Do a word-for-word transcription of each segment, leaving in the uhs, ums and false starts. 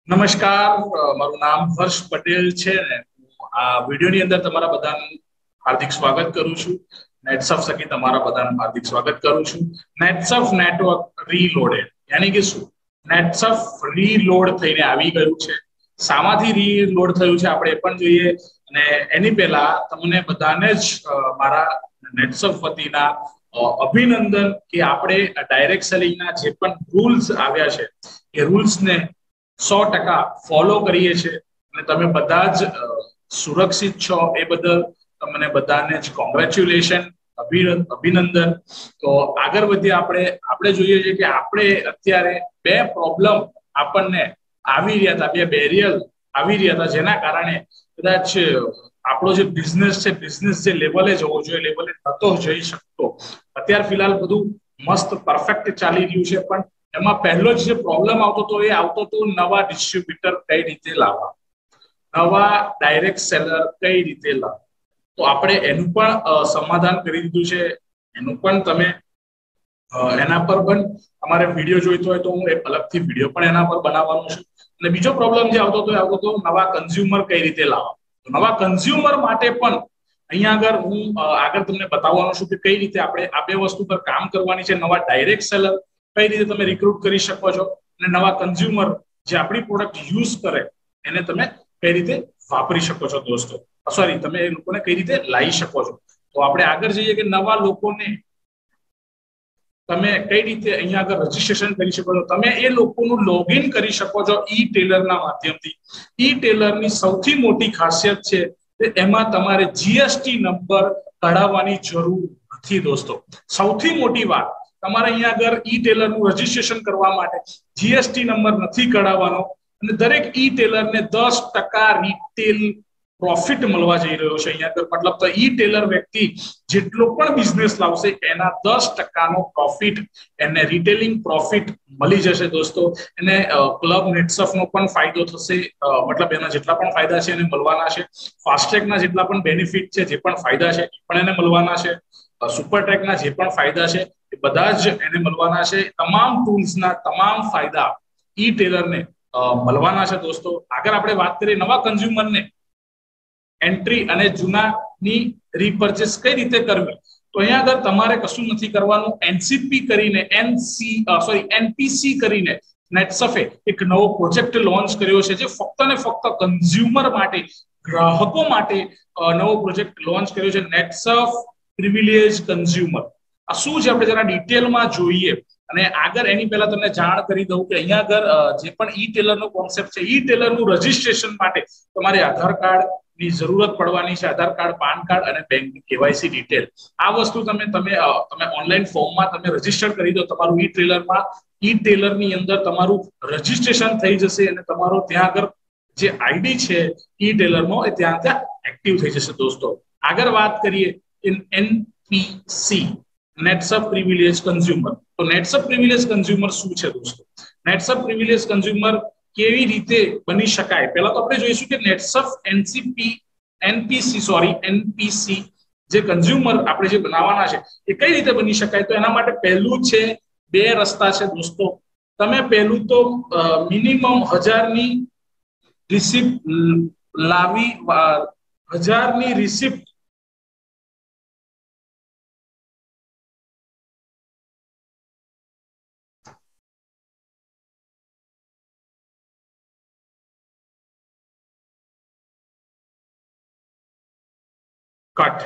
નમસ્કાર, મારું નામ હર્ષ પટેલ છે ને આ વિડિયોની અંદર તમારા બધાનું હાર્દિક સ્વાગત કરું છું. નેટસર્ફ સકી તમારા બધાનું હાર્દિક સ્વાગત કરું છું. નેટસર્ફ નેટવર્ક રીલોડેડ યાની કે શું? નેટસર્ફ રીલોડ થઈને આવી ગયું છે. સામાથી રીલોડ થયું છે આપણે એ પણ જોઈએ, અને એની પહેલા તમને બધાને જ મારા નેટસર્ફ વતીના અભિનંદન કે આપણે ડાયરેક્ટ સેલિંગના જે પણ રૂલ્સ આવ્યા છે એ રૂલ્સને સો ટકા ફોલો કરીએ છીએ અને તમે બધા જ સુરક્ષિત છો એ બદલ તમને બધાને જ કોંગ્રેચ્યુલેશન, અભિનંદન. તો આગળ વધીએ આપણે આપણે જોઈએ છીએ કે આપણે અત્યારે બે પ્રોબ્લેમ આપણને આવી રહ્યા હતા, બે બેરિયર આવી રહ્યા હતા, જેના કારણે કદાચ આપણો જે બિઝનેસ છે બિઝનેસ જે લેવલે જવો જોઈએ લેવલે નતો જઈ શકતો. અત્યારે ફિલહાલ બધું મસ્ત પરફેક્ટ ચાલી રહ્યું છે, પણ એમાં પહેલો જ જે પ્રોબ્લેમ આવતો હતો એ આવતો હતો નવા ડિસ્ટ્રીબ્યુટર કઈ રીતે લાવવા, નવા ડાયરેક્ટ સેલર કઈ રીતે લાવવા. તો આપણે એનું પણ સમાધાન કરી દીધું છે. એનું પણ તમે એના પર પણ તમારે વિડીયો જોઈતો હોય તો હું એક અલગથી વિડીયો પણ એના પર બનાવવાનો છું. અને બીજો પ્રોબ્લેમ જે આવતો હતો એ આવતો હતો નવા કન્ઝ્યુમર કઈ રીતે લાવવા. નવા કન્ઝ્યુમર માટે પણ અહીંયા આગળ હું આગળ તમને બતાવવાનો છું કે કઈ રીતે આપણે આ બે વસ્તુ પર કામ કરવાની છે. નવા ડાયરેક્ટ સેલર કઈ રીતે તમે રિક્રુટ કરી શકો છો, અને નવા કન્ઝ્યુમર જે આપણી પ્રોડક્ટ યુઝ કરે એને તમે કઈ રીતે વાપરી શકો છો દોસ્તો, સોરી તમે એ લોકોને કઈ રીતે લાવી શકો છો. તો આપણે આગળ જઈએ કે નવા લોકોને તમે કઈ રીતે અહીંયા આગળ રજીસ્ટ્રેશન કરી શકો છો. તમે એ લોકોનું લોગિન કરી શકો છો ઈ ટેલરના માધ્યમથી. ઈ ટેલરની સૌથી મોટી ખાસિયત છે કે એમાં તમારે જીએસટી નંબર કઢાવવાની જરૂર નથી દોસ્તો. સૌથી મોટી વાત, તમારે અહીંયા આગળ ઈ ટેલર નું રજીસ્ટ્રેશન કરવા માટે જીએસટી નંબર નથી કઢાવવાનો, અને દરેક ઈ ટેલર ને દસ ટકા રિટેલ પ્રોફિટ મળવા જઈ રહ્યો છે. અહીંયા આગળ મતલબ તો ઈ ટેલર વ્યક્તિ જેટલો પણ બિઝનેસ લાવશે એના દસ ટકાનો પ્રોફિટ એને રિટેલિંગ પ્રોફિટ મળી જશે દોસ્તો. એને ક્લબ નેટસર્ફ નો પણ ફાયદો થશે, મતલબ એના જેટલા પણ ફાયદા છે એને મળવાના છે. ફાસ્ટ્રેકના જેટલા પણ બેનિફિટ છે, જે પણ ફાયદા છે એ પણ એને મળવાના છે. સુપર ટ્રેકના જે પણ ફાયદા છે એ બધા જ એને મળવાના છે. તમામ ટૂલ્સના તમામ ફાયદા ઈ ટેલરને મળવાના છે દોસ્તો. આગળ આપણે વાત કરીએ નવા કન્ઝ્યુમરને એન્ટ્રી અને જૂનાની રીપર્ચેસ કઈ રીતે કરવી. તો અહીંયા આગળ તમારે કશું નથી કરવાનું. એનસીપી કરીને એનસી સોરી એનપીસી કરીને નેટસર્ફે એક નવો પ્રોજેક્ટ લોન્ચ કર્યો છે, જે ફક્ત ને ફક્ત કન્ઝ્યુમર માટે, ગ્રાહકો માટે નવો પ્રોજેક્ટ લોન્ચ કર્યો છે, નેટસર્ફ પ્રિવિલેજ કન્ઝ્યુમર. આ શું છે આપણે જરા ડિટેલમાં જોઈએ, અને આગળ એની પહેલા તમને જાણ કરી દઉં કે અહીંયા આગળ જે પણ ઈ ટેલર નો કોન્સેપ્ટ છે, ઈ ટેલર નું રજીસ્ટ્રેશન માટે તમારે આધાર કાર્ડ ની જરૂરત પડવાની છે. આધાર કાર્ડ, પાન કાર્ડ અને બેંક કેવાયસી ડિટેલ. આ વસ્તુ તમે તમે તમે ઓનલાઈન ફોર્મમાં તમે રજીસ્ટર કરી દો તમારું ઈ ટેલરમાં. ઈ ટેલર ની અંદર તમારું રજીસ્ટ્રેશન થઈ જશે અને તમારો ત્યાં આગળ જે આઈડી છે ઈ ટેલરનો એ ત્યાં ત્યાં એક્ટિવ થઈ જશે દોસ્તો. આગળ વાત કરીએ એનપીસી નેટસર્ફ પ્રિવિલેજ કન્ઝ્યુમર. તો નેટસર્ફ પ્રિવિલેજ કન્ઝ્યુમર શું છે દોસ્તો? નેટસર્ફ પ્રિવિલેજ કન્ઝ્યુમર કેવી રીતે બની શકાય, પહેલા તો આપણે જોઈશું કે નેટસર્ફ એનસીપી એનપીસી સોરી એનપીસી જે કન્ઝ્યુમર આપણે જે બનાવવાના છે એ કઈ રીતે બની શકાય. તો એના માટે પહેલું છે, બે રસ્તા છે દોસ્તો. તમે પહેલું તો મિનિમમ હજારની રિસિપ્ટ લાવી હજારની રિસિપ્ટ કટ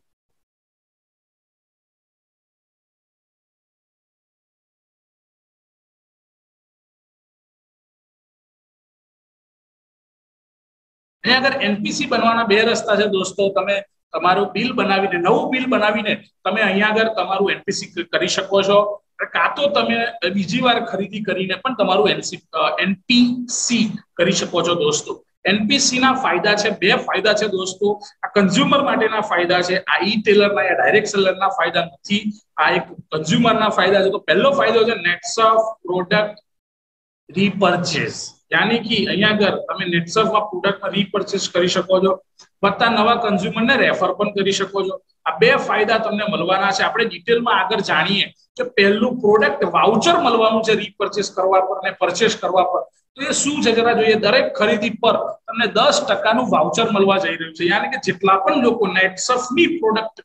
અહીંયા આગળ એનપીસી બનવાના બે રસ્તા છે દોસ્તો. તમે તમારું બિલ બનાવીને, નવું બિલ બનાવીને તમે અહીંયા આગળ તમારું એનપીસી કરી શકો છો, કાં તો તમે બીજી વાર ખરીદી કરીને પણ તમારું એનપીસી કરી શકો છો દોસ્તો. એનપીસી ના ફાયદા છે, બે ફાયદા છે દોસ્તો. આ કન્ઝ્યુમર માટેના ફાયદા છે, આ ઈ ટેલરના યા ડાયરેક્ટ સેલરના ફાયદા નથી. આ એક કન્ઝ્યુમરના ફાયદા છે. તો પહેલો ફાયદો છે નેટસર્ફ પ્રોડક્ટ રીપર્ચેસ, यानी कि અહીંયા આગળ તમે નેટસર્ફમાં પ્રોડક્ટમાં રીપર્ચેસ કરી શકો છો, વત્તા નવા કન્ઝ્યુમરને રેફર પણ કરી શકો છો. આ બે ફાયદા તમને મળવાના છે. આપણે ડિટેલમાં આગળ જાણીએ કે પહેલું પ્રોડક્ટ વાઉચર મળવાનું છે રીપર્ચેસ કરવા પર અને પરચેસ કરવા પર. તો એ શું છે જરા જોઈએ. દરેક ખરીદી પર તમને દસ ટકાનું વાઉચર મળવા જઈ રહ્યું છે. યાની કે જેટલા પણ લોકો નેટસર્ફની પ્રોડક્ટ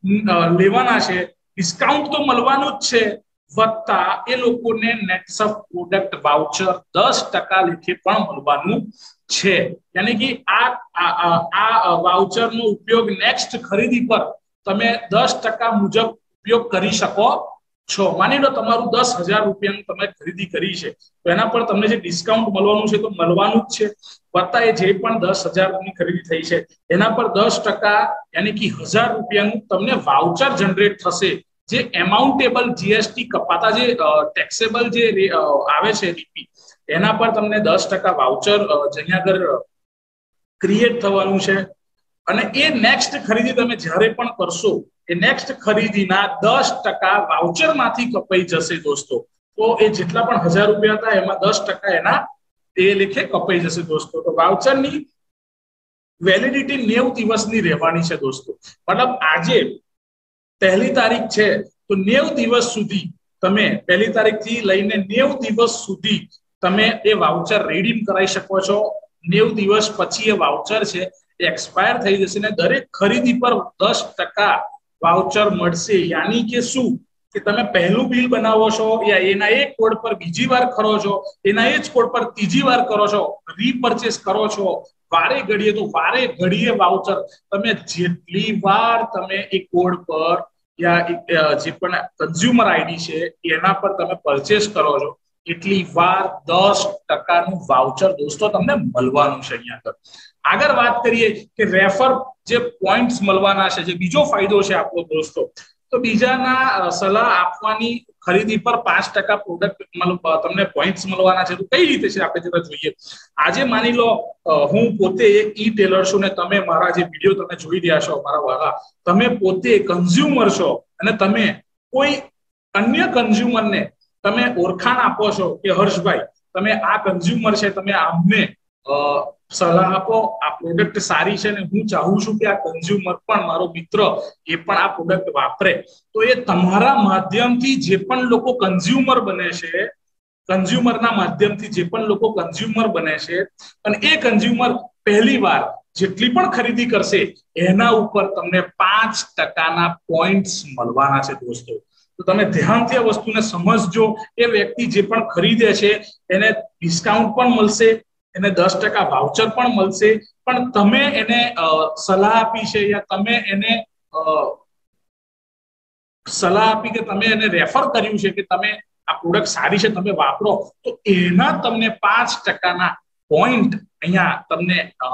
લેવાના છે, ડિસ્કાઉન્ટ તો મળવાનું જ છે, વત્તા એ લોકોને નેટસર્ફ પ્રોડક્ટ વાઉચર દસ ટકા લેખે પણ મળવાનું છે. યાની કે આ આ વાઉચરનો ઉપયોગ નેક્સ્ટ ખરીદી પર તમે દસ ટકા મુજબ ઉપયોગ કરી શકો છો. માની લો તમારું દસ હજાર રૂપિયાનું તમે ખરીદી કરી છે, તો એના પર તમને જે ડિસ્કાઉન્ટ મળવાનું છે તો મળવાનું જ છે, વત્તા એ જે પણ દસ હજારની ખરીદી થઈ છે એના પર દસ ટકા યાની કે હજાર રૂપિયાનું તમને વાઉચર જનરેટ થશે, જે એમાઉન્ટેબલ જીએસટી કપાતા જે ટેક્સેબલ જે આવે છે રીપી, એના પર તમને દસ ટકા વાઉચર અહીંયા આગળ ક્રિએટ થવાનું છે. અને એ નેક્સ્ટ ખરીદી તમે જ્યારે પણ કરશો એ નેક્સ્ટ ખરીદીના દસ ટકા વાઉચર માંથી કપાઈ જશે દોસ્તો. તો એ જેટલા પણ હજાર રૂપિયા હતા એમાં દસ ટકા એના એ લેખે કપાઈ જશે દોસ્તો. તો વાઉચરની વેલિડિટી નેવું દિવસની રહેવાની છે દોસ્તો. મતલબ આજે પહેલી તારીખ છે તો નેવું દિવસ સુધી તમે પહેલી તારીખ થી લઈને નેવું દિવસ સુધી તમે એ વાઉચર રીડીમ કરાવી શકો છો. નેવું દિવસ પછી એ વાઉચર છે એક્સપાયર થઈ જશે ને દરેક ખરીદી પર દસ ટકા વાઉચર મળશે. યાની કે શું કે તમે પહેલું બિલ બનાવો છો યા એના એક કોડ પર બીજી વાર કરો છો, એના એ જ કોડ પર ત્રીજી વાર કરો છો, રીપર્ચેસ કરો છો વારે ઘડીએ, તો વારે ઘડીએ વાઉચર તમે જેટલી વાર તમે એ કોડ પર યા જે પણ કન્ઝ્યુમર આઈડી છે એના પર તમે પરચેસ કરો છો એટલી વાર દસ ટકાનું વાઉચર દોસ્તો તમને મળવાનું છે. અહીંયા આગળ વાત કરીએ કે રેફર જે પોઈન્ટ્સ મળવાના છે, જે બીજો ફાયદો છે આપણો દોસ્તો, તો બીજાના સલાહ આપવાની ખરીદી પર પાંચ ટકા પ્રોડક્ટ તમને પોઈન્ટ્સ મળવાના છે. તો કઈ રીતે છે આપણે જરા જોઈએ. આજે માની લો હું પોતે એક ઈ ટેલર છું ને તમે મારા જે વિડીયો તમે જોઈ રહ્યા છો મારા વાળા, તમે પોતે કન્ઝ્યુમર છો અને તમે કોઈ અન્ય કન્ઝ્યુમરને તમે ઓળખાણ આપો છો કે હર્ષભાઈ તમે આ કન્ઝ્યુમર છે, તમે આમને સલાહ આપો, આ પ્રોડક્ટ સારી છે ને હું ચાહું છું કે આ કન્ઝ્યુમર પણ મારો મિત્ર એ પણ આ પ્રોડક્ટ વાપરે, તો એ તમારા માધ્યમથી જે પણ લોકો કન્ઝ્યુમર બને છે, કન્ઝ્યુમરના માધ્યમથી જે પણ લોકો કન્ઝ્યુમર બને છે અને એ કન્ઝ્યુમર પહેલી વાર જેટલી પણ ખરીદી કરશે એના ઉપર તમને પાંચ ટકાના પોઈન્ટ્સ મળવાના છે દોસ્તો. તો તમે ધ્યાનથી આ વસ્તુને સમજજો. એ વ્યક્તિ જે પણ ખરીદે છે એને ડિસ્કાઉન્ટ પણ મળશે, એને દસ ટકા વાઉચર પણ મળશે, પણ તમે એને સલાહ આપી છે યા તમે એને સલાહ આપી કે તમે એને રેફર કર્યું છે કે તમે આ પ્રોડક્ટ સારી છે તમે વાપરો, તો એના તમને પાંચ ટકાના પોઈન્ટ અહીંયા તમને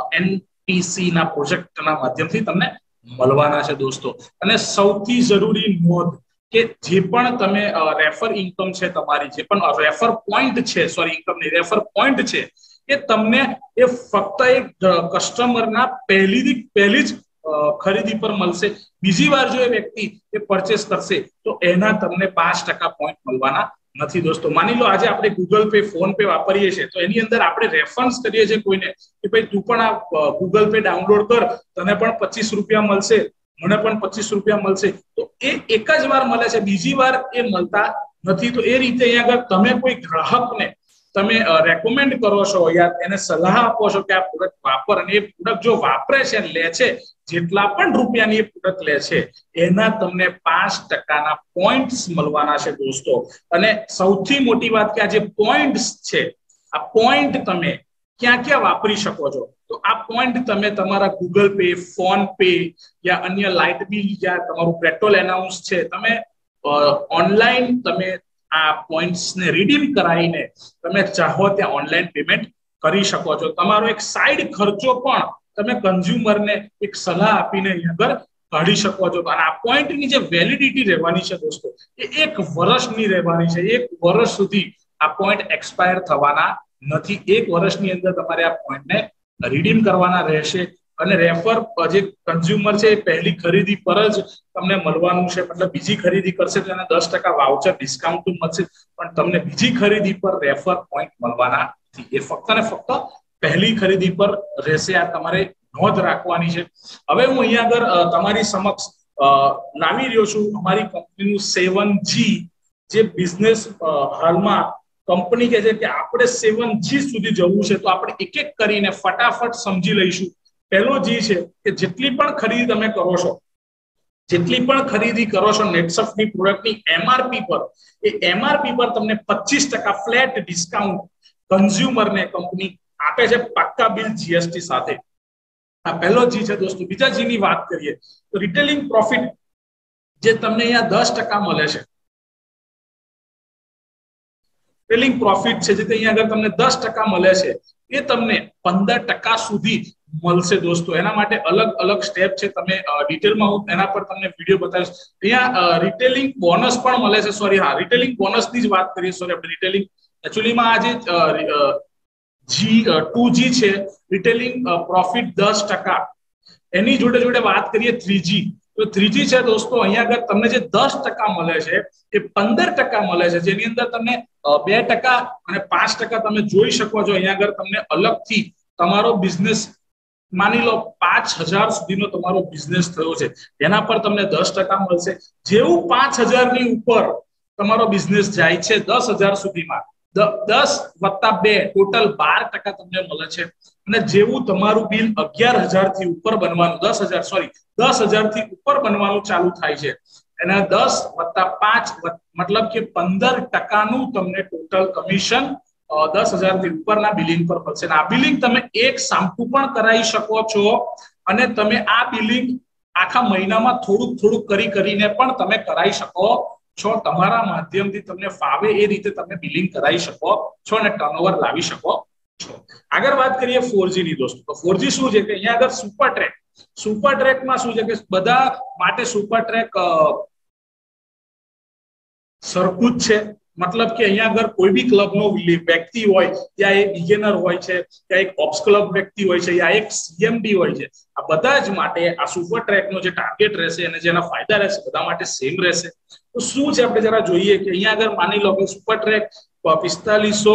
એનપીસી ના પ્રોજેક્ટના માધ્યમથી તમને મળવાના છે દોસ્તો. અને સૌથી જરૂરી નોંધ કે જે પણ તમે રેફર ઇન્કમ છે તમારી, જે પણ રેફર પોઈન્ટ છે, સોરી ઇન્કમ નહીં રેફર પોઈન્ટ છે, એ તમને એ ફક્ત એક કસ્ટમરના પહેલી પહેલી જ ખરીદી પર મળશે. બીજી વાર જો એ વ્યક્તિ એ પરચેસ કરશે તો એના તમને પાંચ ટકા પોઈન્ટ મળવાના નથી દોસ્તો. માની લો આજે આપણે ગૂગલ પે ફોન પે વાપરીએ છીએ તો એની અંદર આપણે રેફરન્સ કરીએ છીએ કોઈને કે ભાઈ તું પણ આ ગૂગલ પે ડાઉનલોડ કર, તને પણ પચીસ રૂપિયા મળશે, મને પણ પચીસ રૂપિયા મળશે, તો એ એક જ વાર મળે છે, બીજી વાર એ મળતા નથી. તો એ રીતે અહીંયા આગળ તમે કોઈ ગ્રાહકને તમે રેકમેન્ડ કરો છો યા એને સલાહ આપો છો કે આ પ્રોડક્ટ વાપર, અને એ પ્રોડક્ટ જો વાપરે છે લે છે, જેટલા પણ રૂપિયાની એ પ્રોડક્ટ લે છે એના તમને પાંચ ટકાના પોઈન્ટ્સ મળવાના છે દોસ્તો. અને સૌથી મોટી વાત કે આ જે પોઈન્ટ્સ છે, આ પોઈન્ટ તમે ક્યાં ક્યાં વાપરી શકો છો, તો આ પોઈન્ટ તમે તમારા ગૂગલ પે, ફોન પે યા અન્ય લાઇટ બિલ યા તમારું પેટ્રોલ એનાઉન્સ છે, તમે ઓનલાઈન તમે આ પોઈન્ટ્સને રીડીમ કરાવીને તમે ચાહો ત્યાં ઓનલાઈન પેમેન્ટ કરી શકો છો. તમારો એક સાઈડ ખર્ચો પણ તમે કન્ઝ્યુમરને એક સલાહ આપીને આગળ કાઢી શકો છો. અને આ પોઈન્ટની જે વેલિડિટી રહેવાની છે દોસ્તો એ એક વર્ષની રહેવાની છે. એક વર્ષ સુધી આ પોઈન્ટ એક્સપાયર થવાના નથી. એક વર્ષની અંદર તમારે આ પોઈન્ટને રીડીમ કરવાના રહેશે. અને રેફર જે કન્ઝ્યુમર છે એ પહેલી ખરીદી પર જ તમને મળવાનું છે, મતલબ બીજી ખરીદી કરશે તો એને દસ ટકા વાઉચર ડિસ્કાઉન્ટ મળશે, પણ તમને બીજી ખરીદી પર રેફર પોઈન્ટ મળવાના નથી. એ ફક્ત ને ફક્ત પહેલી ખરીદી પર રહેશે. આ તમારે નોંધ રાખવાની છે. હવે હું અહીંયા આગળ તમારી સમક્ષ લાવી રહ્યો છું અમારી કંપનીનું સેવન જી જે બિઝનેસ હાલમાં કંપની કહે છે કે આપણે સેવન જી સુધી જવું છે, તો આપણે એક એક કરીને ફટાફટ સમજી લઈશું. પહેલો જી છે કે જેટલી પણ ખરીદી તમે કરો છો, જેટલી પણ ખરીદી કરો છો નેટસર્ફની પ્રોડક્ટની એમઆરપી પર, એ એમઆરપી પર તમને પચીસ ટકા ફ્લેટ ડિસ્કાઉન્ટ કન્ઝ્યુમરને કંપની આપે છે, પાક્કા બિલ જીએસટી સાથે. આ પહેલો જી છે દોસ્તો. બીજા જી ની વાત કરીએ તો રિટેલિંગ પ્રોફિટ જે તમને અહીંયા દસ ટકા મળે છે, રિટેલિંગ પ્રોફિટ છે જે અહીંયા આગળ તમને દસ ટકા મળે છે, એ તમને પંદર ટકા સુધી મળશે દોસ્તો. એના માટે અલગ અલગ સ્ટેપ છે, તમે ડિટેલમાં હું એના પર તમને વિડીયો બતાવીશ. અહીંયા રિટેલિંગ બોનસ પણ મળે છે. સોરી, હા, રિટેલિંગ બોનસ ની જ વાત કરીએ. સોરી, આપણે રિટેલિંગ એકચ્યુઅલીમાં આજે જી ટુ જી છે, રિટેલિંગ પ્રોફિટ દસ ટકા. એની જોડે જોડે વાત કરીએ થ્રી જી, તો થ્રી જી છે દોસ્તો, અહીંયા આગળ તમને જે દસ ટકા મળે છે એ પંદર ટકા મળે છે, જેની અંદર તમને બે ટકા અને પાંચ ટકા તમે જોઈ શકો છો. અહીંયા આગળ તમને અલગથી તમારો બિઝનેસ, માની લો પાંચ હજાર સુધીનો તમારો બિઝનેસ થયો છે, એના પર તમને દસ ટકા મળશે. જેવું પાંચ હજાર ની ઉપર તમારો બિઝનેસ જાય છે દસ હજાર સુધીમાં, દસ વત્તા બે ટોટલ બાર ટકા તમને મળે છે. અને જેવું તમારું બિલ અગિયાર હજાર થી ઉપર બનવાનું, દસ હજાર સોરી દસ હજાર થી ઉપર બનવાનું ચાલુ થાય છે, એના દસ વત્તા પાંચ મતલબ કે પંદર ટકાનું તમને ટોટલ કમિશન દસ હજાર થી ઉપરના બિલિંગ પર મળશે. આ બિલિંગ તમે એક સામટું પણ કરાવી શકો છો, અને તમે આ બિલિંગ આખા મહિનામાં થોડુંક થોડુંક કરી કરીને પણ તમે કરાવી શકો છો. તમારા માધ્યમથી તમને ફાવે એ રીતે તમે બિલિંગ કરાવી શકો છો અને ટર્નઓવર લાવી શકો છો. આગળ વાત કરીએ ફોર જી ની દોસ્તો. તો ફોર જી શું છે કે અહીંયા આગળ સુપર ટ્રેક, સુપર ટ્રેકમાં શું છે કે બધા માટે સુપર ટ્રેક સરખું જ છે. મતલબ કે અહીંયા આગળ કોઈ બી ક્લબનો વ્યક્તિ હોય, ત્યાં એક બિગિનર હોય છે, ત્યાં એક ઓપ્સ ક્લબ વ્યક્તિ હોય છે, યા એક સીએમડી હોય છે, આ બધા જ માટે આ સુપર ટ્રેકનો જે ટાર્ગેટ રહેશે અને જેના ફાયદા રહેશે બધા માટે સેમ રહેશે. તો શું છે આપણે જરા જોઈએ કે અહીંયા આગળ માની લો કે સુપર ટ્રેક પિસ્તાલીસો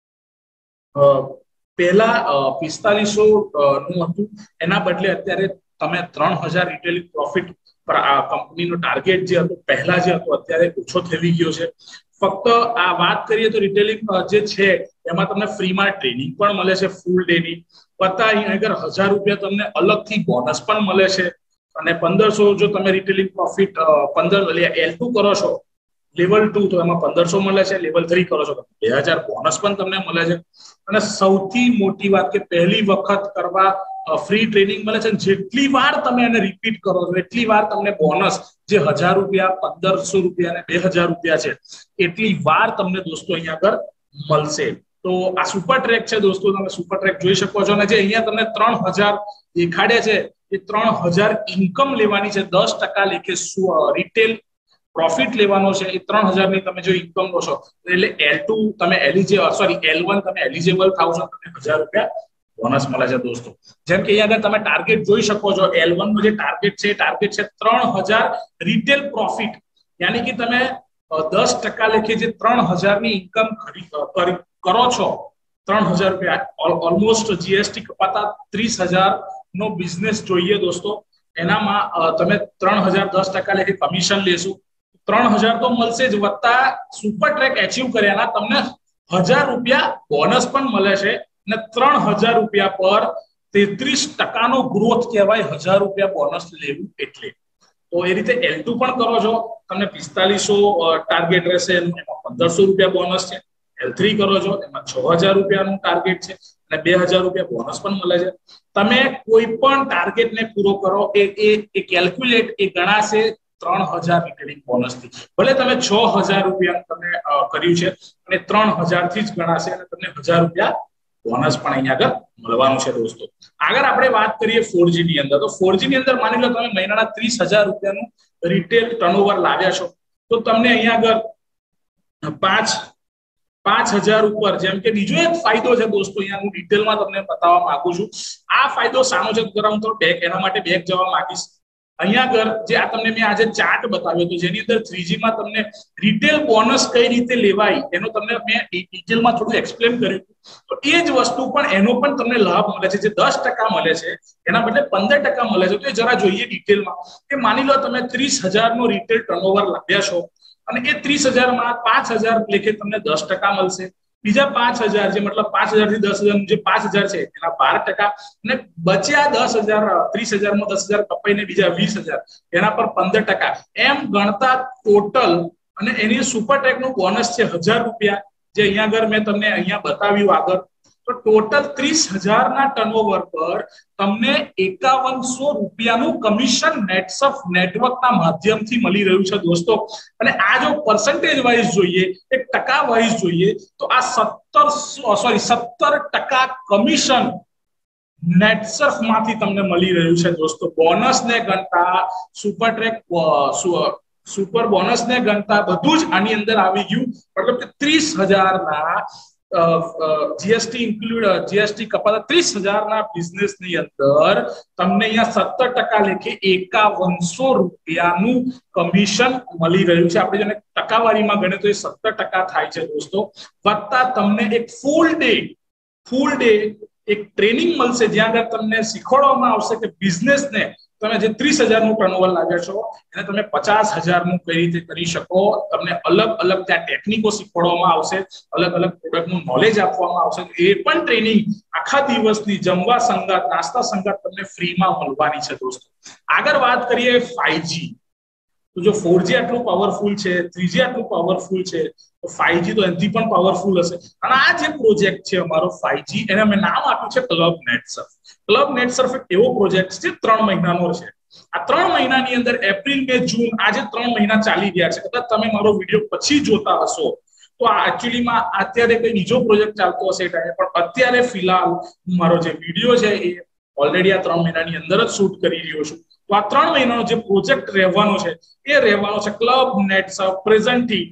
પહેલા પિસ્તાલીસો નું હતું, એના બદલે અત્યારે તમે ત્રણ હજાર રિટેલિંગ પ્રોફિટ પર આ કંપનીનો ટાર્ગેટ જે હતો પહેલા જે હતો અત્યારે ઓછો થઈ ગયો છે. ફક્ત આ વાત કરીએ તો રિટેલિંગ જે છે એમાં તમને ફ્રીમાં ટ્રેનિં પણ મળે છે ફૂલ ડે ની, પતા અહીંયા હજાર રૂપિયા તમને અલગથી બોનસ પણ મળે છે. અને પંદરસો જો તમે રિટેલિંગ પ્રોફિટ પંદર એલ ટુ કરો છો, લેવલ ટુ, તો એમાં પંદરસો મળે છે, લેવલ થ્રી કરો છો બે હજાર બોનસ પણ તમને મળે છે. અને સૌથી મોટી વાત કે પહેલી વખત કરવા ફ્રી ટ્રેનિંગ મળે છે. જેટલી વાર તમે એને રિપીટ કરો છો એટલી વાર તમને બોનસ જે હજાર રૂપિયા, પંદરસો રૂપિયા અને બે હજાર રૂપિયા છે એટલી વાર તમને દોસ્તો અહીંયા આગળ મળશે. તો આ સુપર ટ્રેક છે દોસ્તો, તમે સુપર ટ્રેક જોઈ શકો છો. અને જે અહીંયા તમને ત્રણ હજાર દેખાડે છે એ ત્રણ હજાર ઇન્કમ લેવાની છે, દસ ટકા લેખે રિટેલ પ્રોફિટ લેવાનો છે. એ ત્રણ હજાર ની તમે જો ઇન્કમ લો છો એટલે એલ ટુ તમે એલિજિબલ, સોરી એલ વન તમે એલિજિબલ થાવ છો, તમને હજાર રૂપિયા બોનસ મળે છે દોસ્તો. જેમ કે અહીંયા આગળ તમે ટાર્ગેટ જોઈ શકો છો, એલ વન નો જે ટાર્ગેટ છે ટાર્ગેટ છે ત્રણ હજાર રિટેલ પ્રોફિટ, યાની કે તમે દસ ટકા લેખે જે ત્રણ હજાર ની ઇન્કમ કરો છો, ત્રણ હજાર રૂપિયા ઓલમોસ્ટ જીએસટી કપાતા ત્રીસ હજાર નો બિઝનેસ જોઈએ દોસ્તો. એનામાં તમે ત્રણ હજાર દસ ટકા લેખે કમિશન લેશો, ત્રણ હજાર તો મળશે જ, વત્તા સુપર ટ્રેક એચીવ કર્યાના તમને હજાર રૂપિયા બોનસ પણ મળે છે. અને ત્રણ હજાર રૂપિયા પર તેત્રીસ ટકાનો ગ્રોથ કહેવાય હજાર રૂપિયા બોનસ લેવું એટલે. તો એ રીતે એલ ટુ પણ કરો છો, તમને પિસ્તાલીસો ટાર્ગેટ રહેશે, એમાં પંદરસો રૂપિયા બોનસ છે. એલ થ્રી કરો છો એમાં છ હજાર રૂપિયાનું ટાર્ગેટ છે અને બે હજાર રૂપિયા બોનસ પણ મળે છે. તમે કોઈ પણ ટાર્ગેટને પૂરો કરો એ એ કેલ્ક્યુલેટ એ ગણાશે ત્રણ હજાર રિટેલિંગ બોનસ થી. ભલે તમે છ હજાર રૂપિયા તમે કર્યું છે અને ત્રણ હજાર થી જ ગણાશે અને તમને હજાર રૂપિયા બોનસ પણ અહીંયા આગળ મળવાનું છે દોસ્તો. આગળ આપણે વાત કરીએ ફોર જી ની અંદર. તો ફોર જી ની અંદર માની લો તમે મહિનાના ત્રીસ હજાર રૂપિયાનું રિટેલ ટર્નઓવર લાવ્યા છો, તો તમને અહીંયા આગળ પાંચ પાંચ હજાર ઉપર, જેમ કે બીજો એક ફાયદો છે દોસ્તો, અહીંયા હું ડિટેલમાં તમને બતાવવા માંગુ છું. આ ફાયદો સાનો છે જરા હું થોડો બેક એના માટે બેક જવા માંગીશ. અહીંયા આગળ જે આ તમને મેં આજે ચાર્ટ બતાવ્યો હતો જેની અંદર થ્રી જી માં તમને રિટેલ બોનસ કઈ રીતે લેવાય એનો તમને મેં ડિટેલમાં થોડું એક્સપ્લેન કર્યું. તો એ જ વસ્તુ પણ એનો પણ તમને લાભ મળે છે, જે દસ ટકા મળે છે એના બદલે પંદર ટકા મળે છે. તો એ જરા જોઈએ ડિટેલમાં કે માની લો તમે ત્રીસ હજાર નો રિટેલ ટર્નઓવર લાવ્યા છો અને એ ત્રીસ હજાર માં પાંચ હજાર લેખે તમને દસ ટકા મળશે, બીજા પાંચ હજાર જે મતલબ પાંચ હજાર થી દસ હજાર જે પાંચ હજાર છે એના બાર ટકા અને બચ્યા દસ હજાર ત્રીસ હજાર માં દસ હજાર કપાઈને બીજા વીસ હજાર એના પર પંદર ટકા એમ ગણતા ટોટલ અને એની સુપરટેક નું બોનસ છે હજાર રૂપિયા જે અહીંયા આગળ મેં તમને અહીંયા બતાવ્યું આગળ તો ટોટલ ત્રીસ હજાર ના ટર્નઓવર પર તમને એકાવનસો રૂપિયાનું કમિશન નેટસર્ફ નેટવર્કના માધ્યમથી મળી રહ્યું છે દોસ્તો અને આ જો પર્સન્ટેજ વાઇઝ જોઈએ એક ટકા વાઇઝ જોઈએ તો આ સત્તર સોરી સત્તર ટકા કમિશન નેટસર્ફ માંથી તમને મળી રહ્યું છે દોસ્તો બોનસ ને ગણતા સુપર ટ્રેક સુપર બોનસ ને ગણતા બધું જ આની અંદર આવી ગયું મતલબ કે ત્રીસ હજાર ના જીએસટી ઇન્ક્લુડ જીએસટી કપાતા ત્રીસ હજાર ના બિઝનેસ ની અંદર તમને અહીંયા સત્તર ટકા લેખે એકાવનસો રૂપિયાનું કમિશન મળી રહ્યું છે આપણે જેને ટકાવારીમાં ગણે તો એ સત્તર ટકા થાય છે દોસ્તો વત્તા તમને એક ફૂલ ડે ફૂલ ડે એક ટ્રેનિંગ મળશે જ્યાં આગળ તમને શીખવાડવામાં આવશે કે બિઝનેસ ને તમે જે ત્રીસ હજાર નું ટર્નઓવર લાગ્યા છો એને તમે પચાસ હજાર નું કઈ રીતે કરી શકો તમને અલગ અલગ ત્યાં ટેકનિકો શીખવાડવામાં આવશે અલગ અલગ પ્રોડક્ટ નું નોલેજ આપવામાં આવશે એ પણ ટ્રેનિંગ આખા દિવસની જમવા સંગાત નાસ્તા સંગાત તમને ફ્રીમાં મળવાની છે દોસ્તો આગળ વાત કરીએ ફાઈવ જી તો જો ફોર જી આટલું પાવરફુલ છે થ્રી જી આટલું પાવરફુલ છે તો ફાઈવ જી તો એનાથી પણ પાવરફુલ હશે અને આ જે પ્રોજેક્ટ છે અમારો ફાઈવ જી એને અમે નામ આપ્યું છે ક્લબ નેટસર્ફ ક્લબ નેટસર્ફ એક એવો પ્રોજેક્ટ છે ત્રણ મહિનાનો છે આ ત્રણ મહિનાની અંદર એપ્રિલ મે જૂન આજે ત્રણ મહિના ચાલી ગયા છે કદાચ તમે મારો વિડીયો પછી જોતા હશો તો આ એકચ્યુઅલીમાં અત્યારે કઈ બીજો પ્રોજેક્ટ ચાલતો હશે ટાઈમે પણ અત્યારે ફિલહાલ મારો જે વિડીયો છે એ ઓલરેડી આ ત્રણ મહિનાની અંદર જ શૂટ કરી રહ્યો છું તો આ ત્રણ મહિનાનો જે પ્રોજેક્ટ રહેવાનો છે એ રહેવાનો છે club Netsurf presenting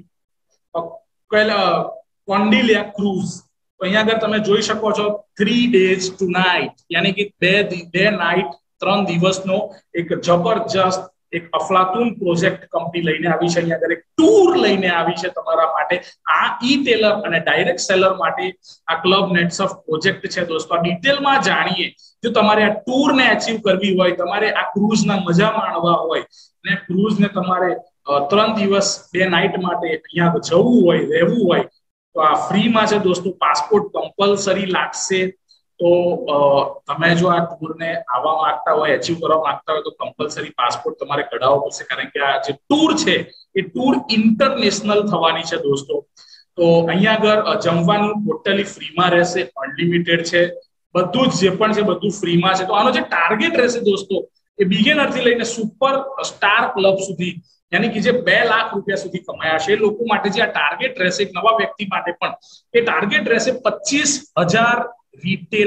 Cordelia cruise તો અહીંયા આગળ તમે જોઈ શકો છો થ્રી ડેઝ ટુ નાઇટ યાની કે બે બે નાઇટ ત્રણ દિવસનો એક જબરજસ્ત એક અફલાતુન પ્રોજેક્ટ કંપની લઈને આવી છે અહીંયા આગળ એક ટૂર લઈને આવી છે તમારા માટે આ ઇટેલર અને ડાયરેક્ટ સેલર માટે આ ક્લબ નેટસર્ફ પ્રોજેક્ટ છે દોસ્તો આ ડિટેલમાં જાણીએ જો તમારે આ ટૂર ને અચીવ કરવી હોય તમારે આ ક્રૂઝના મજા માણવા હોય ને ક્રૂઝ ને તમારે ત્રણ દિવસ બે નાઇટ માટે અહીંયા જવું હોય રહેવું હોય તો આ ફ્રીમાં છે દોસ્તો પાસપોર્ટ કમ્પલસરી લાગશે તો તમે જો આ ટૂર ને આવવા માંગતા હોય અચીવ કરવા માંગતા હોય તો કમ્પલસરી પાસપોર્ટ તમારે કઢાવવો પડશે કારણ કે આ જે ટૂર છે એ ટૂર ઇન્ટરનેશનલ થવાની છે દોસ્તો તો અહીંયા આગળ જમવાનું ટોટલી ફ્રીમાં રહેશે અનલિમિટેડ છે બધું જ જે પણ છે બધું ફ્રીમાં છે તો આનો જે ટાર્ગેટ રહેશે દોસ્તો એ બિગિનર થી લઈને સુપર સ્ટાર ક્લબ સુધી यानी कि जे બે લાખ રૂપિયા સુધી કમાયા છે એ લોકો માટે જે આ ટાર્ગેટ રહેશે એક નવા વ્યક્તિ માટે પણ એ ટાર્ગેટ રહેશે પચીસ હજાર રિટેલ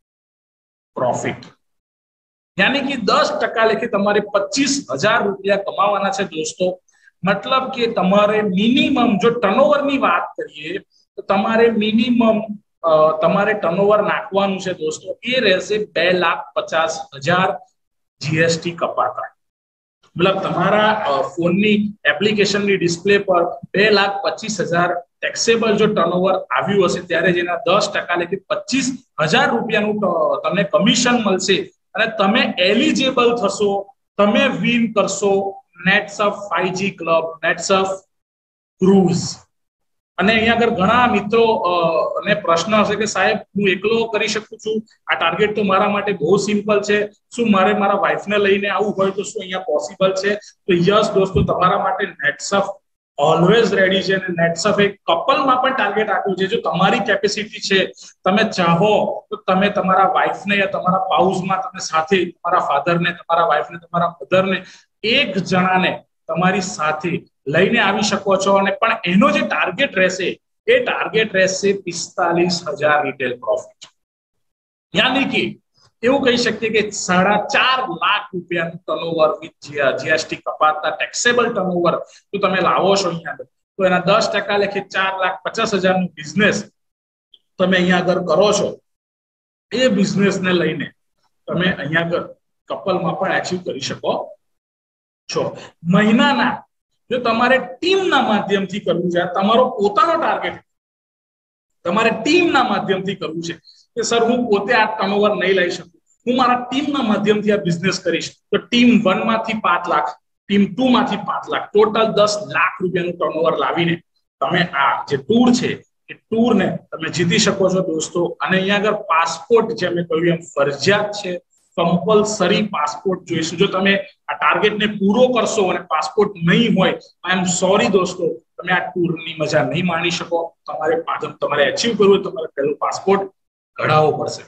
પ્રોફિટ यानी कि દસ ટકા લેખે તમારે પચીસ હજાર રૂપિયા કમાવાના છે દોસ્તો मतलब કે તમારે મિનિમમ જો ટર્નઓવર ની વાત કરીએ તો તમારે મિનિમમ તમારે ટર્નઓવર નાખવાનું છે દોસ્તો એ રહેશે બે લાખ પચાસ હજાર જીએસટી કપાતા मतलब તમારા ફોનની એપ્લિકેશનની ડિસ્પ્લે પર બે લાખ પચીસ હજાર ટેક્સેબલ જો ટર્નઓવર આવ્યું હશે ત્યારે જેના દસ ટકા લેખે પચીસ હજાર રૂપિયાનું તમને કમિશન મળશે અને તમે એલિજિબલ થશો તમે વિન કરશો Netsurf five G club Netsurf cruise અને અહીંયા આગળ ઘણા મિત્રો ને પ્રશ્ન હશે કે સાહેબ હું એકલો કરી શકું છું આ ટાર્ગેટ તો મારા માટે બહુ સિમ્પલ છે શું મારે મારા વાઇફને લઈને આવવું હોય તો શું અહીંયા પોસિબલ છે તો યસ દોસ્તો તમારા માટે નેટસર્ફ ઓલવેઝ રેડી છે અને નેટસર્ફ એક કપલમાં પણ ટાર્ગેટ આપ્યું છે જો તમારી કેપેસિટી છે તમે ચાહો તો તમે તમારા વાઇફને યા તમારા પાઉસમાં તમે સાથે તમારા ફાધરને તમારા વાઇફને તમારા મધરને એક જણાને તમારી સાથે લઈને આવી શકો છો અને પણ એનો જે ટાર્ગેટ રહેશે એ ટાર્ગેટ રહેશે પિસ્તાલીસ હજાર રિટેલ પ્રોફિટ યાની કે એવું કહી શકીએ કે સાડા ચાર લાખ રૂપિયાનું ટર્નઓવર વિથ જીએસટી કપાતા ટેક્સેબલ ટર્નઓવર જો તમે લાવો છો અહીંયા તો એના દસ ટકા લેખે ચાર લાખ પચાસ હજારનું બિઝનેસ તમે અહીંયા આગળ કરો છો એ બિઝનેસને લઈને તમે અહીંયા આગળ કપલમાં પણ અચીવ કરી શકો છો મહિનાના જો તમારે ટીમના માધ્યમથી કરવું છે તમારો પોતાનો ટાર્ગેટ તમારે ટીમના માધ્યમથી કરવું છે કે સર હું પોતે આ ટર્નઓવર નહીં લઈ શકું હું મારા ટીમના માધ્યમથી આ બિઝનેસ કરીશ તો ટીમ વન માંથી પાંચ લાખ ટીમ ટુ માંથી પાંચ લાખ ટોટલ દસ લાખ રૂપિયાનું ટર્નઓવર લાવીને તમે આ જે ટૂર છે એ ટૂર ને તમે જીતી શકો છો દોસ્તો. અને અહીંયા આગળ પાસપોર્ટ જે મેં કહ્યું એમ ફરજિયાત છે, કમ્પલસરી પાસપોર્ટ જોઈશું. જો તમે આ ટાર્ગેટને પૂરો કરશો અને પાસપોર્ટ નહીં હોય, આઈ એમ સોરી દોસ્તો, તમે આ ટૂરની મજા નહીં માણી શકો. તમારે તમારે અચીવ કરવું હોય તમારે પહેલો પાસપોર્ટ કઢાવવો પડશે.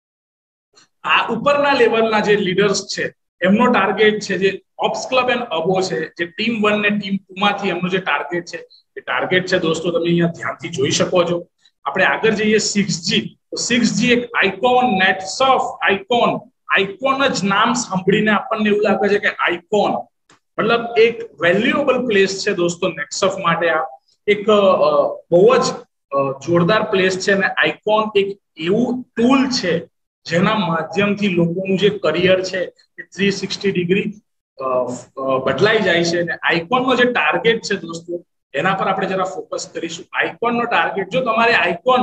આ ઉપરના લેવલના જે લીડર્સ છે એમનો ટાર્ગેટ છે જે ઓપ્સ ક્લબ એન્ડ અબો છે, જે ટીમ વન ને ટીમ ટુ માંથી એમનો જે ટાર્ગેટ છે એ ટાર્ગેટ છે દોસ્તો તમે અહીંયા ધ્યાનથી જોઈ શકો છો. આપણે આગળ જઈએ સિક્સ જી. તો સિક્સ જી એક આઇકોન, નેટસર્ફ આઇકોન. આઇકોન જ નામ સાંભળીને આપણને એવું લાગે છે કે આઇકોન મતલબ એક વેલ્યુએબલ પ્લેસ છે દોસ્તો નેટસર્ફ માટે. આ એક બહુ જ જોરદાર પ્લેસ છે અને આઇકોન એક એવું ટૂલ છે જેના માધ્યમથી લોકોનું જે કરિયર છે એ થ્રી સિક્સટી ડિગ્રી બદલાઈ જાય છે. અને આઇકોનનો જે ટાર્ગેટ છે દોસ્તો એના પર આપણે જરા ફોકસ કરીશું. આઇકોનનો ટાર્ગેટ, જો તમારે આઇકોન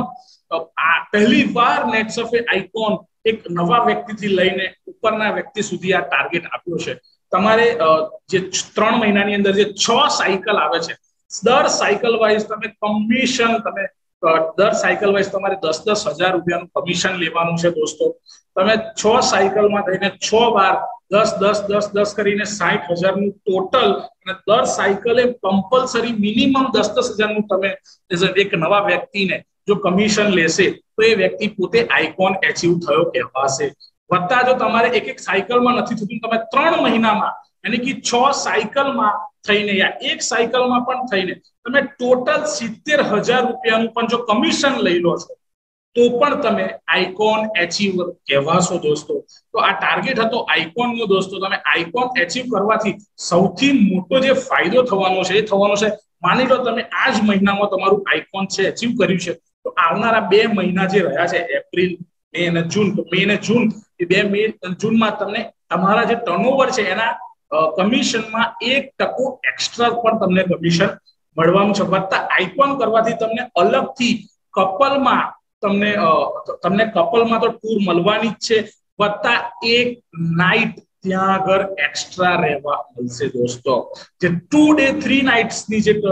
પહેલી વાર નેટસર્ફે આઇકોન એક નવા વ્યક્તિથી લઈને ઉપરના વ્યક્તિ સુધી આ ટાર્ગેટ આપ્યો છે. તમારે જે ત્રણ મહિનાની અંદર જે છ સાયકલ આવે છે, દર સાયકલ વાઇઝ તમે કમિશન તમે દર સાયકલ વાઇઝ તમારે દસ દસ હજાર રૂપિયાનું કમિશન લેવાનું છે દોસ્તો. તમે છ સાયકલમાં થઈને છ વાર દસ દસ દસ દસ કરીને સાઠ હજારનું ટોટલ, અને દર સાયકલે કમ્પલસરી મિનિમમ દસ દસ હજારનું તમે એક નવા વ્યક્તિને જો કમિશન લેશે તો એ વ્યક્તિ પોતે આઇકોન એચીવ થયો કહેવાશે. વત્તા જો તમારે એક એક સાયકલમાં નથી થતું, તમે ત્રણ મહિનામાં એટલે કે છ સાયકલમાં થઈને યા એક સાયકલમાં પણ થઈને તમે ટોટલ સિત્તેર હજાર રૂપિયાનું પણ જો કમિશન લઈ લો છો તો પણ તમે આઇકોન એચીવર કહેવાશો દોસ્તો. તો આ ટાર્ગેટ હતો આઇકોનનો દોસ્તો. તમે આઇકોન એચીવ કરવાથી સૌથી મોટો જે ફાયદો થવાનો છે એ થવાનો છે, માની લો તમે આ જ મહિનામાં તમારું આઇકોન છે એચીવ કર્યું છે, તો આવનારા બે મહિના જે રહ્યા છે એપ્રિલ, મે અને જૂન, તો મે અને જૂન એ બે મે જૂનમાં તમને તમારા જે ટર્નઓવર છે એના કમિશનમાં એક ટકો એક્સ્ટ્રા પણ તમને કમિશન મળવાનું છે. વત્તા આઇકોન કરવાથી તમને અલગથી કપલમાં તમને તમને કપલમાં તો ટૂર મળવાની જ છે, વત્તા એક નાઇટ ત્યાં આગળ એક્સ્ટ્રા રહેવા મળશે દોસ્તો. જે ટુ ડે થ્રી નાઇટ્સની જે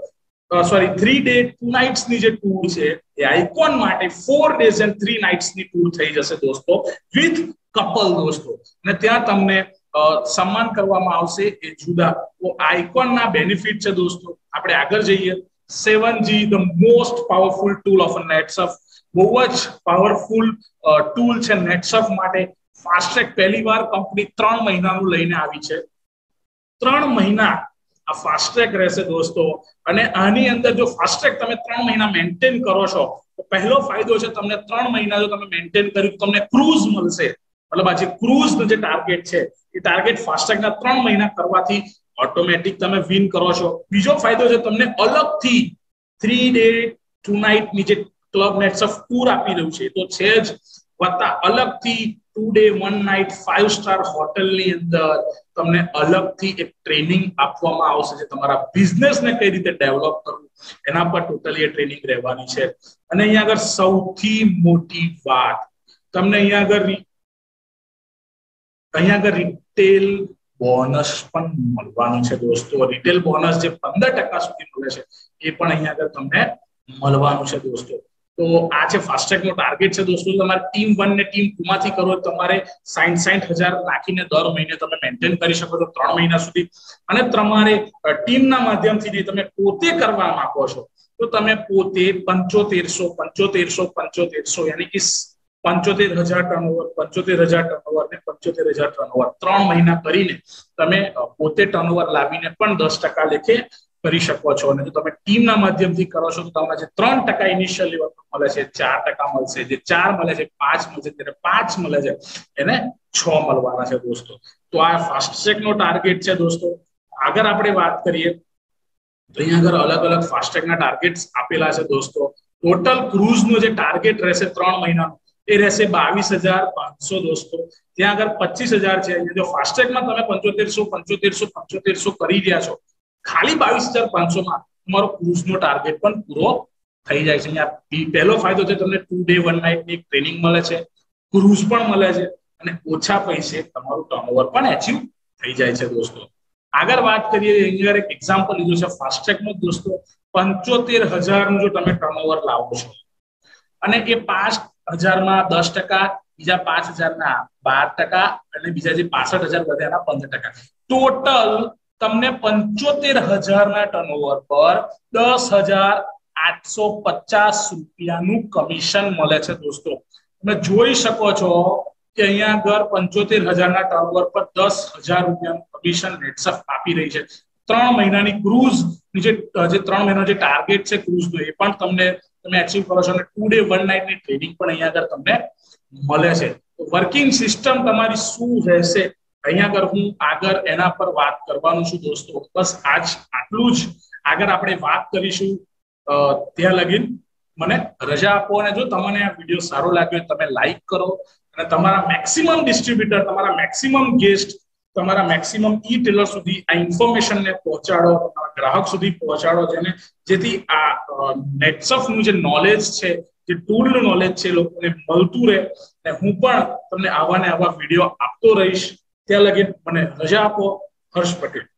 સોરી થ્રી ડે ટુ નાઇટ્સની જે ટૂર છે એ આઇકોન માટે ફોર ડેઝ એન્ડ થ્રી નાઇટ્સની ટૂર થઈ જશે દોસ્તો વિથ કપલ દોસ્તો. અને ત્યાં તમને સન્માન કરવામાં આવશે એ જુદા. તો આઇકોનના બેનિફિટ છે દોસ્તો. આપણે આગળ જઈએ. Seven G the most powerful tool of Netsurf. બહુ જ પાવરફુલ ટૂલ છે નેટસર્ફ માટે. ફાસ્ટ ટ્રેક પહેલી વાર કંપની ત્રણ મહિનાનું લઈને આવી છે. ત્રણ મહિના આ ફાસ્ટ ટ્રેક રહેશે દોસ્તો. અને આની અંદર જો ફાસ્ટ ટ્રેક તમે ત્રણ મહિના મેન્ટેન કરો છો તો પહેલો ફાયદો છે તમને ત્રણ મહિના જો તમે મેન્ટેન કર્યું તમને ક્રૂઝ મળશે. મતલબ આ જે ક્રૂઝનો જે ટાર્ગેટ છે એ ટાર્ગેટ ફાસ્ટ ટ્રેકના ત્રણ મહિના કરવાથી ઓટોમેટિક તમે વિન કરો છો. બીજો ફાયદો છે તમને અલગથી થ્રી ડે ટુ નાઇટની જે ક્લબ નેટસર્ફ ટૂર આપી રહ્યું છે તો છે જ, વત્તા અલગથી two day one night five star હોટલની અંદર તમને અલગથી એક ટ્રેનિંગ આપવામાં આવશે જે તમારા બિઝનેસને કઈ રીતે ડેવલપ કરવું એના પર ટોટલી ટ્રેનિંગ રહેવાની છે. અને અહીંયા આગળ સૌથી મોટી વાત તમને અહીંયા આગળ અહીંયા આગળ રિટેલ બોનસ પણ મળવાનું છે દોસ્તો. રિટેલ બોનસ જે પંદર ટકા સુધી મળે છે એ પણ અહીંયા આગળ તમને મળવાનું છે દોસ્તો. તો આ છે ફાસ્ટ ટ્રેકનો ટાર્ગેટ છે દોસ્તો. તમારે ટીમ વન ને ટીમ ટુ માંથી કરો તમારે સાઠ સાઠ હજાર નાખીને દર મહિને તમે મેન્ટેન કરી શકો છો ત્રણ મહિના સુધી. અને તમારે ટીમના માધ્યમથી તમે પોતે કરવા માંગો છો તો તમે પોતે પંચોતેરસો પંચોતેરસો પંચોતેરસો યાની કે પંચોતેર હજાર ટર્નઓવર પંચોતેર હજાર ટર્નઓવર ને પંચોતેર હજાર ટર્નઓવર ત્રણ મહિના કરીને તમે પોતે ટર્નઓવર લાવીને પણ દસ ટકા લેખે કરી શકો છો. અને જો તમે ટીમના માધ્યમથી કરો છો તો તમને જે ત્રણ ટકા ઇનિશિયલ લેવલ મળે છે ચાર ટકા મળશે, જે ચાર મળે છે પાંચ મળશે, ત્યારે પાંચ મળે છે એને છ મળવાના છે દોસ્તો. તો આ ફાસ્ટ ટ્રેકનો ટાર્ગેટ છે દોસ્તો. આગળ આપણે વાત કરીએ તો અહીંયા આગળ અલગ અલગ ફાસ્ટ ટ્રેકના ટાર્ગેટ્સ આપેલા છે દોસ્તો. ટોટલ ક્રૂઝનો જે ટાર્ગેટ રહેશે ત્રણ મહિનાનો એ રહેશે બાવીસ હજાર પાંચસો દોસ્તો. ત્યાં આગળ પચીસ હજાર છે. જો ફાસ્ટ ટ્રેકમાં તમે પંચોતેરસો પંચોતેરસો પંચોતેરસો કરી રહ્યા છો, ખાલી બાવીસ હજાર પાંચસો માં તમારો ક્રૂઝનો ટાર્ગેટ પણ પૂરો થઈ જાય છે. અહીંયા પહેલો ફાયદો છે તમને ટુ ડે વન નાઇટની ટ્રેનિંગ મળે છે, ક્રૂઝ પણ મળે છે અને ઓછા પૈસે તમારું ટર્નઓવર પણ એચીવ થઈ જાય છે દોસ્તો. આગળ વાત કરીએ, અહીંયા એક એક્ઝામ્પલ લીધું છે ફાસ્ટ ટ્રેકનું દોસ્તો. પંચોતેર હજાર નું જો તમે ટર્નઓવર લાવો છો અને એ પાંચ હજાર માં દસ ટકા, બીજા પાંચ હજાર ના બાર ટકા અને બીજા જે પાસઠ હજાર વધે એના પંદર ટકા, ટોટલ તમને પંચોતેર હજાર ના ટર્નઓવર પર દસ હજાર આઠસો પચાસ રૂપિયાનું કમિશન મળે છે દોસ્તો. તમે જોઈ શકો છો કે અહીંયા આગળ પંચોતેર હજાર ના ટર્નઓવર પર દસ હજાર રૂપિયાનું કમિશન નેટસર્ફ આપી રહી છે. ત્રણ મહિનાની ક્રૂઝ જે જે ત્રણ મહિનાનો જે ટાર્ગેટ છે ક્રૂઝ નો, એ પણ તમને તમે અચીવ કરો છો અને ટુ ડે વન નાઇટ ની ટ્રેનિંગ પણ અહીંયા આગળ તમને મળે છે. વર્કિંગ સિસ્ટમ તમારી શું રહેશે અહીંયા આગળ હું આગળ એના પર વાત કરવાનું છું દોસ્તો. બસ આજ આટલું જ. આગળ આપણે વાત કરીશું. ત્યાં લગીન મને રજા આપો, અને જો તમને આ વિડીયો સારો લાગ્યો તમે લાઈક કરો અને તમારા મેક્સિમમ ડિસ્ટ્રીબ્યુટર, તમારા મેક્સિમમ ગેસ્ટ, તમારા મેક્સિમમ ઈ ટેલર સુધી આ ઇન્ફોર્મેશનને પહોંચાડો, તમારા ગ્રાહક સુધી પહોંચાડો, જેને જેથી આ નેટસર્ફ નું જે નોલેજ છે, જે ટૂલ નું નોલેજ છે, લોકોને મળતું રહે. અને હું પણ તમને આવા ને આવા વિડીયો આપતો રહીશ. ત્યાં લગી મને રજા આપો. હર્ષ પટેલ.